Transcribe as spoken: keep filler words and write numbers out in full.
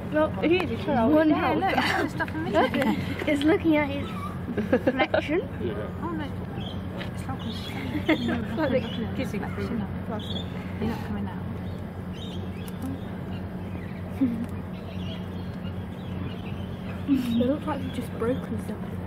Well, he is a child. One Yeah, health. look, there's stuff in the It's looking at his reflection. Yeah. Oh no. It's not It's like the kissing through plastic. You're not coming out. It looks like you've just broken something.